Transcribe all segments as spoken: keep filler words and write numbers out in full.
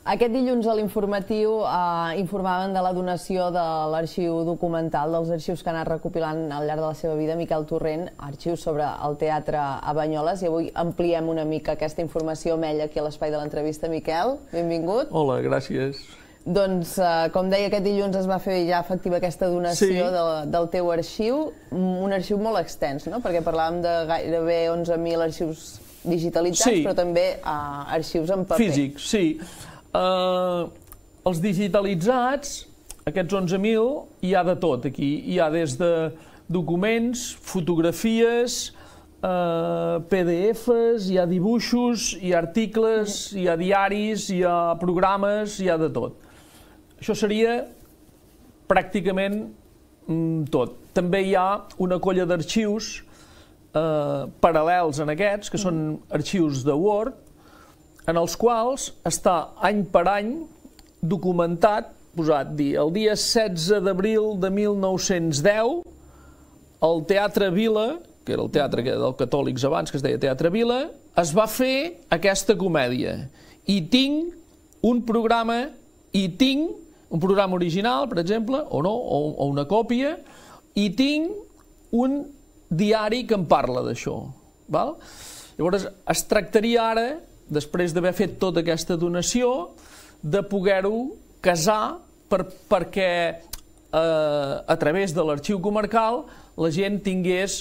Aquest dilluns a l'informatiu informaven de la donació de l'arxiu documental, dels arxius que ha anat recopilant al llarg de la seva vida Miquel Torrent, arxius sobre el teatre a Banyoles, i avui ampliem una mica aquesta informació amb ell aquí a l'espai de l'entrevista. Miquel, benvingut. Hola, gràcies. Doncs, com deia, aquest dilluns es va fer ja efectiva aquesta donació del teu arxiu, un arxiu molt extens, no? Perquè parlàvem de gairebé onze mil arxius digitalitzats, però també arxius en paper. Físics, sí. Els digitalitzats, aquests onze mil, hi ha de tot aquí. Hi ha des de documents, fotografies, P D Fs, hi ha dibuixos, hi ha articles, hi ha diaris, hi ha programes, hi ha de tot. Això seria pràcticament tot. També hi ha una colla d'arxius paral·lels en aquests, que són arxius de Word, en els quals està any per any documentat, posat dir, el dia setze d'abril de mil nou-cents deu, al Teatre Vila, que era el teatre dels catòlics abans, que es deia Teatre Vila, es va fer aquesta comèdia. I tinc un programa, i tinc un programa original, per exemple, o no, o una còpia, i tinc un diari que em parla d'això. Llavors, es tractaria ara, després d'haver fet tota aquesta donació, de poder-ho casar perquè a través de l'arxiu comarcal la gent tingués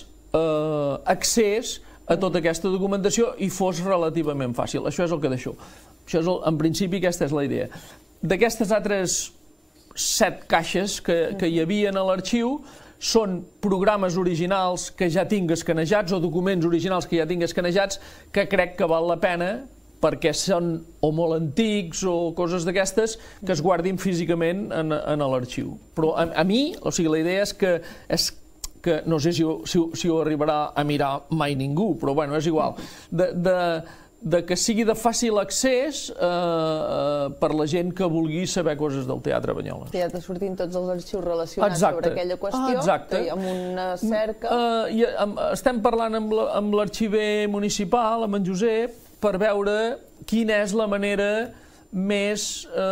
accés a tota aquesta documentació i fos relativament fàcil. Això és el que d'això. En principi, aquesta és la idea. D'aquestes altres set caixes que hi havia a l'arxiu, són programes originals que ja tinc escanejats o documents originals que ja tinc escanejats que crec que val la pena perquè són o molt antics o coses d'aquestes que es guardin físicament en l'arxiu. Però a mi, o sigui, la idea és que, no sé si ho arribarà a mirar mai ningú, però bueno, és igual, de que sigui de fàcil accés per la gent que vulgui saber coses del Teatre Banyoles. Ja te sortin tots els arxius relacionats sobre aquella qüestió, amb una cerca. Estem parlant amb l'arxiver municipal, amb en Josep, per veure quina és la manera més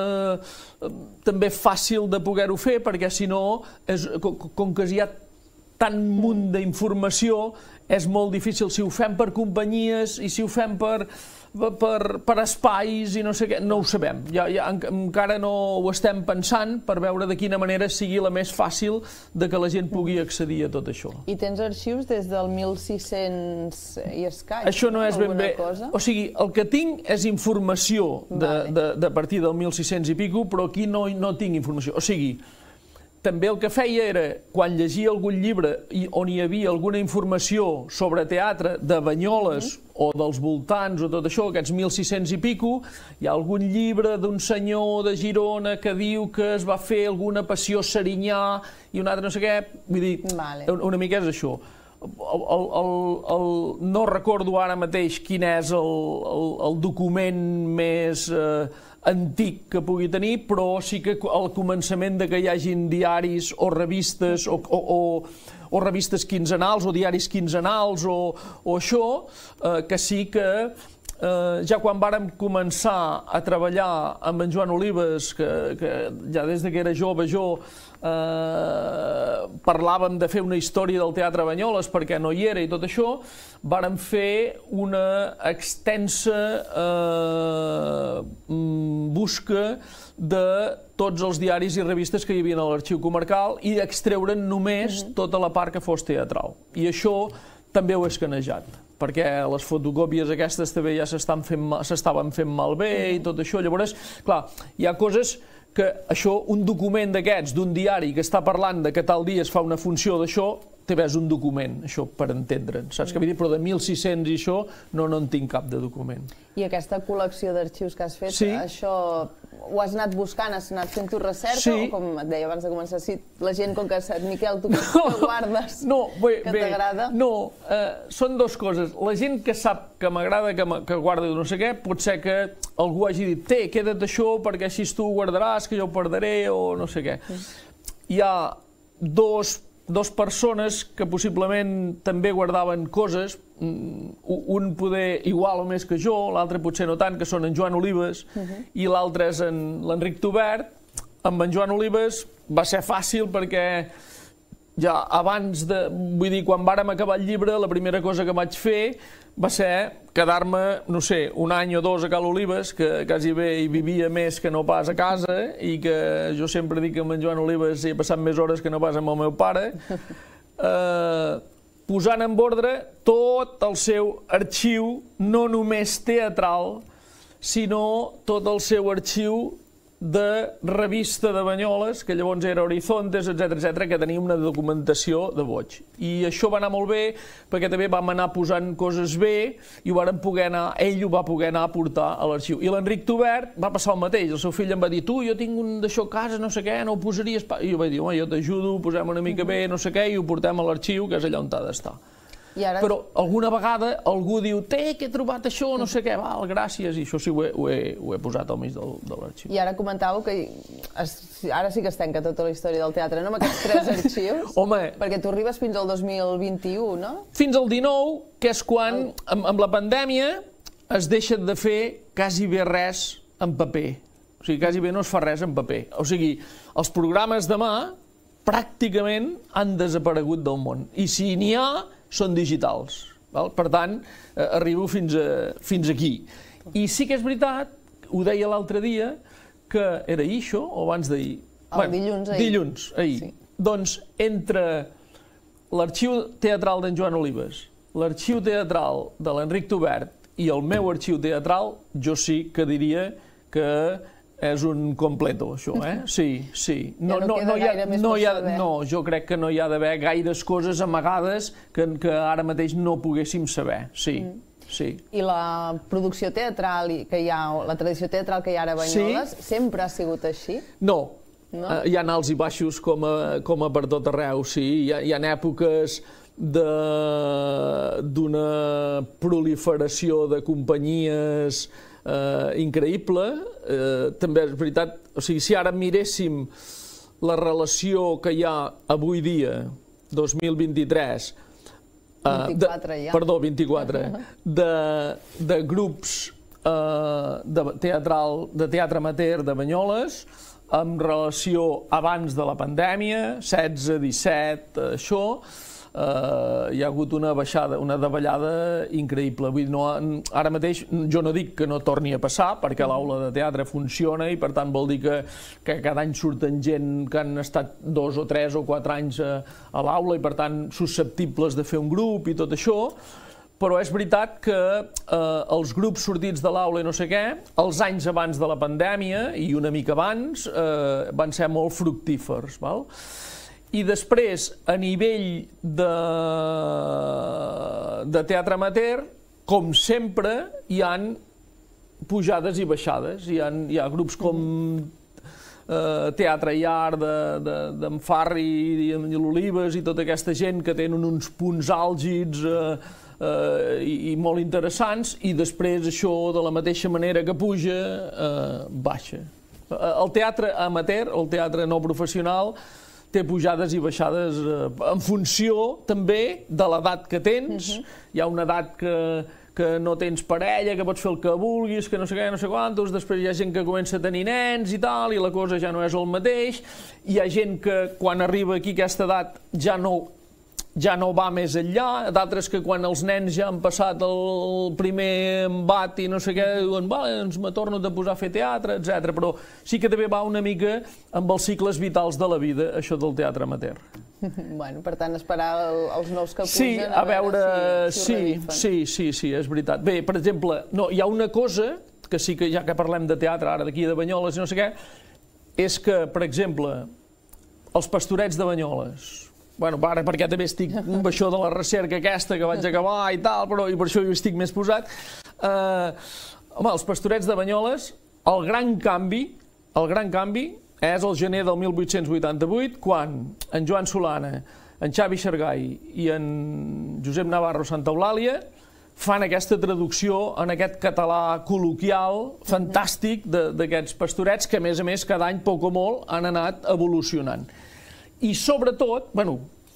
també fàcil de poder-ho fer, perquè si no, com que hi ha tant munt d'informació, és molt difícil. Si ho fem per companyies i si ho fem per espais i no sé què, no ho sabem. Encara no ho estem pensant per veure de quina manera sigui la més fàcil de que la gent pugui accedir a tot això. I tens arxius des del mil sis-cents i escaig? Això no és ben bé. O sigui, el que tinc és informació de partir del mil sis-cents i pico, però aquí no tinc informació. O sigui, també el que feia era, quan llegia algun llibre on hi havia alguna informació sobre teatre de Banyoles o dels voltants o tot això, aquests mil sis-cents i pico, hi ha algun llibre d'un senyor de Girona que diu que es va fer alguna passió a Serinyà i un altre no sé què, vull dir, una mica és això. No recordo ara mateix quin és el document més antic que pugui tenir, però sí que al començament de que hi hagin diaris o revistes o revistes quinzenals o diaris quinzenals o això, que sí que ja quan vàrem començar a treballar amb en Joan Olives, que ja des que era jove jo parlàvem de fer una història del Teatre Banyoles perquè no hi era i tot això, vàrem fer una extensa busca de tots els diaris i revistes que hi havia a l'arxiu comarcal i extreure'n només tota la part que fos teatral. I això també ho he escanejat, perquè les fotocòpies aquestes també ja s'estaven fent malbé i tot això. Llavors, clar, hi ha coses que això, un document d'aquests, d'un diari que està parlant de que tal dia es fa una funció d'això, també és un document, això, per entendre'n, saps què vull dir? Però de mil sis-cents i això no en tinc cap de document. I aquesta col·lecció d'arxius que has fet, això ho has anat buscant, has anat fent tu recerca, o com et deia abans de començar, si la gent, com que sap, Miquel, tu que guardes, que t'agrada? No, són dues coses. La gent que sap que m'agrada, que guarda no sé què, pot ser que algú hagi dit, té, queda't això perquè així tu ho guardaràs, que jo ho perdré, o no sé què. Hi ha dos dos persones que possiblement també guardaven coses, un poder igual o més que jo, l'altre potser no tant, que són en Joan Olives, i l'altre és l'Enric Tubert. Amb en Joan Olives va ser fàcil perquè ja abans de... Vull dir, quan vàrem acabar el llibre, la primera cosa que vaig fer va ser quedar-me, no sé, un any o dos a Cal Olives, que quasi bé hi vivia més que no pas a casa, i que jo sempre dic que amb en Joan Olives hi he passat més hores que no pas amb el meu pare, eh, posant en ordre tot el seu arxiu, no només teatral, sinó tot el seu arxiu de revista de Banyoles, que llavors era Horizontes, etcètera, etcètera, que tenia una documentació de boig. I això va anar molt bé, perquè també vam anar posant coses bé, i ho vàrem poder anar, ell ho va poder anar a portar a l'arxiu. I l'Enric Tubert va passar el mateix, el seu fill em va dir, tu, jo tinc un d'això a casa, no sé què, no ho posaries... I jo vaig dir, home, jo t'ajudo, ho posem una mica bé, no sé què, i ho portem a l'arxiu, que és allà on ha d'estar. Ara... Però alguna vegada algú diu, té, que he trobat això, no sé què, val, gràcies, i això sí ho he, ho he, ho he posat al mig del, de l'arxiu. I ara comentàveu que es, ara sí que es tanca tota la història del teatre, no?, amb aquests tres arxius. Home... Perquè tu arribes fins al dos mil vint-i-u, no? Fins al dinou, que és quan, amb, amb la pandèmia, es deixa de fer quasi bé res en paper. O sigui, quasi bé no es fa res en paper. O sigui, els programes de mà pràcticament han desaparegut del món. I si n'hi ha, són digitals. Val? Per tant, eh, arribo fins, a, fins aquí. I sí que és veritat, ho deia l'altre dia, que era ahir això, o abans d'ahir? El bueno, dilluns, ahir. Dilluns, ahir. Sí. Doncs entre l'arxiu teatral d'en Joan Olives, l'arxiu teatral de l'Enric Tubert i el meu arxiu teatral, jo sí que diria que és un completo, això, eh? Sí, sí. No, ja no, no queda no hi ha, gaire més no hi ha, per saber. No, jo crec que no hi ha d'haver gaires coses amagades que, que ara mateix no poguéssim saber, sí. Mm. Sí. I la producció teatral que hi ha, la tradició teatral que hi ha ara a Banyoles, sí? Sempre ha sigut així? No. No? Uh, hi ha alts i baixos com a, com a per tot arreu, sí. Hi ha, hi ha èpoques d'una proliferació de companyies Uh, increïble. Uh, també és veritat, o sigui, si ara miréssim la relació que hi ha avui dia, dos mil vint-i-tres, uh, vint-i-quatre de, ja. Perdó, vint-i-quatre, de, de grups uh, de, teatral, de teatre amateur de Banyoles, amb relació abans de la pandèmia, setze, disset, això, Uh, hi ha hagut una baixada, una davallada increïble. Vull dir, no, ara mateix jo no dic que no torni a passar, perquè l'aula de teatre funciona i per tant vol dir que, que cada any surten gent que han estat dos o tres o quatre anys a, a l'aula i per tant susceptibles de fer un grup i tot això, però és veritat que eh, els grups sortits de l'aula i no sé què, els anys abans de la pandèmia i una mica abans eh, van ser molt fructífers, val? I després, a nivell de, de teatre amateur, com sempre, hi han pujades i baixades. Hi ha, hi ha grups com eh, Teatre Iar, d'en de, de, Farri i, i l'Olives i tota aquesta gent que tenen uns punts àlgids eh, eh, i, i molt interessants, i després això, de la mateixa manera que puja, eh, baixa. El teatre amateur, el teatre no professional, té pujades i baixades eh, en funció també de l'edat que tens. Uh-huh. Hi ha una edat que, que no tens parella, que pots fer el que vulguis, que no sé què, no sé quantos, després hi ha gent que comença a tenir nens i tal, i la cosa ja no és el mateix. Hi ha gent que quan arriba aquí a aquesta edat ja no, ja no va més enllà, d'altres que quan els nens ja han passat el primer embat i no sé què, diuen, vale, doncs me torno a posar a fer teatre, etcètera. Però sí que també va una mica amb els cicles vitals de la vida, això del teatre amateur. Bueno, per tant, esperar el, els nous que pugen, sí, a, a veure, veure si, si sí, sí, sí, sí, és veritat. Bé, per exemple, no, hi ha una cosa, que sí que ja que parlem de teatre, ara d'aquí de Banyoles i no sé què, és que, per exemple, els Pastorets de Banyoles, bueno, ara perquè també estic amb això de la recerca aquesta que vaig acabar i tal, però i per això hi estic més posat. Eh, home, els Pastorets de Banyoles, el gran canvi, el gran canvi és el gener del mil vuit-cents vuitanta-vuit, quan en Joan Solana, en Xavi Xargai i en Josep Navarro Santa Eulàlia fan aquesta traducció en aquest català col·loquial fantàstic d'aquests pastorets que, a més a més, cada any, poc o molt, han anat evolucionant. I sobretot, bueno,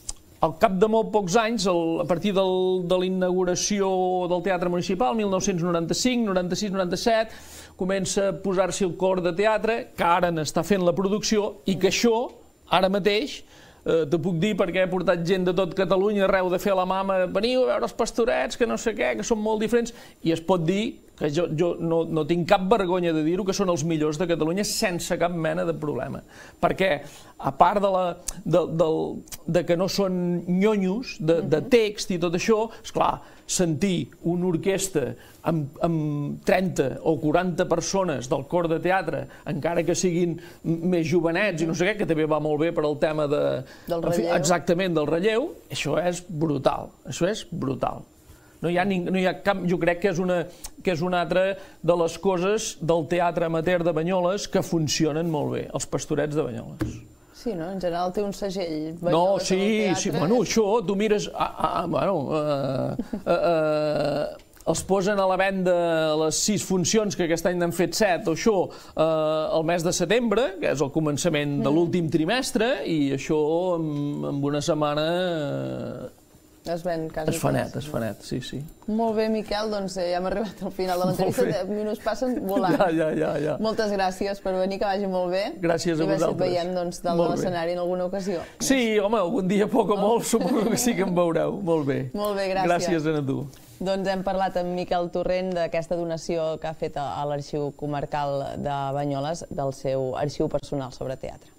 al cap de molt pocs anys, a partir de la inauguració del Teatre Municipal, mil nou-cents noranta-cinc, noranta-sis, noranta-set, comença a posar-s'hi el cor de teatre, que ara n'està fent la producció, i que això, ara mateix, te puc dir perquè he portat gent de tot Catalunya arreu de fer la mama, veniu a veure els Pastorets, que no sé què, que són molt diferents, i es pot dir que jo, jo no, no tinc cap vergonya de dir-ho, que són els millors de Catalunya sense cap mena de problema. Perquè, a part de, la, de, de, de que no són nyonyos, de, de text i tot això, esclar, sentir una orquestra amb, amb trenta o quaranta persones del cor de teatre, encara que siguin més jovenets i no sé què, que també va molt bé per al tema de, del relleu. Exactament, del relleu, això és brutal, això és brutal. No hi ha, no hi ha cap, jo crec que és, una, que és una altra de les coses del teatre amateur de Banyoles que funcionen molt bé, els Pastorets de Banyoles. Sí, no? En general té un segell Banyoles no, sí, en el teatre. Sí, bueno, això, tu mires, ah, ah, bueno, eh, eh, eh, els posen a la venda les sis funcions, que aquest any n'han fet set, o això, eh, el mes de setembre, que és el començament de l'últim trimestre, i això en, en una setmana... Eh, Es ven quasi. Es fa net, es fa net, sí, sí. Molt bé, Miquel, doncs ja hem arribat al final de l'entrevista, deu minuts passen volant. Ja, ja, ja, ja. Moltes gràcies per venir, que vagi molt bé. Gràcies a vosaltres. I a veure si et veiem doncs, dalt de l'escenari en alguna ocasió. Sí, home, algun dia poc o molt, suposo que sí que em veureu. Molt bé. Molt bé, gràcies. Gràcies a tu. Doncs hem parlat amb Miquel Torrent d'aquesta donació que ha fet a l'Arxiu Comarcal de Banyoles del seu arxiu personal sobre teatre.